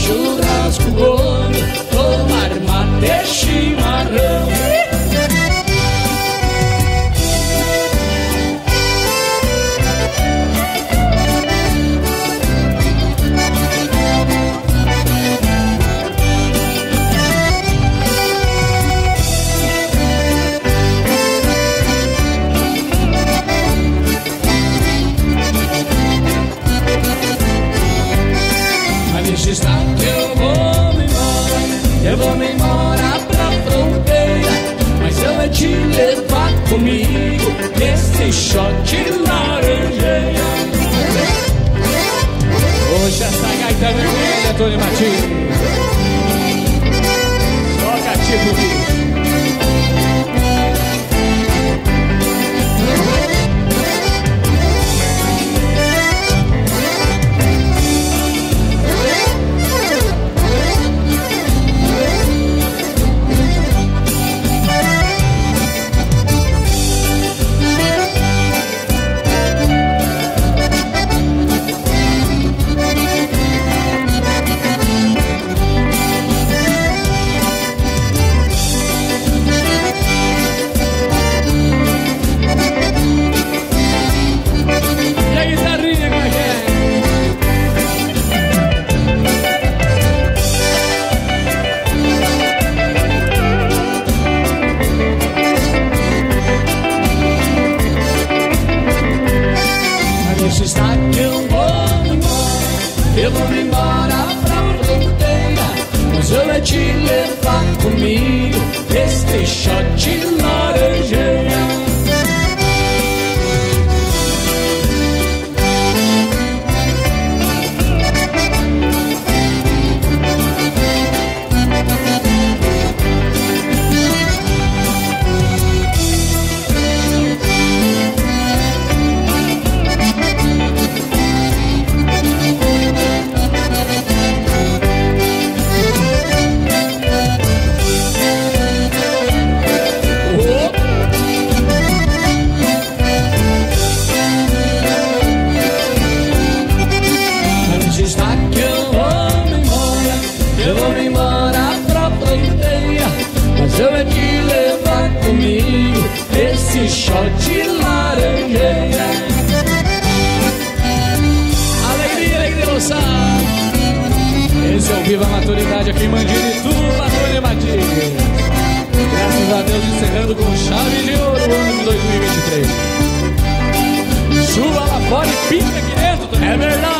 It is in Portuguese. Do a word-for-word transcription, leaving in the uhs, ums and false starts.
churrasco bom, tomar mate chimarrão. Está que eu vou me embora, eu vou me embora pra fronteira, mas eu vou te levar comigo nesse shot de laranjeira. Hoje essa gaita vermelha, Tony Martins, toca tipo bicho. Está que eu vou me embora, eu vou me embora pra fronteira, mas eu vou te levar comigo este shot de laranjeira. Eu vou te levar comigo esse shot de laranjeira. Alegria, alegria, moçada. Esse é o Viva a Maturidade aqui em Mandirituba, Tony Martins. Graças a Deus, encerrando com chave de ouro o ano de dois mil e vinte e três. Chuva lá fora e pinta aqui dentro. É verdade.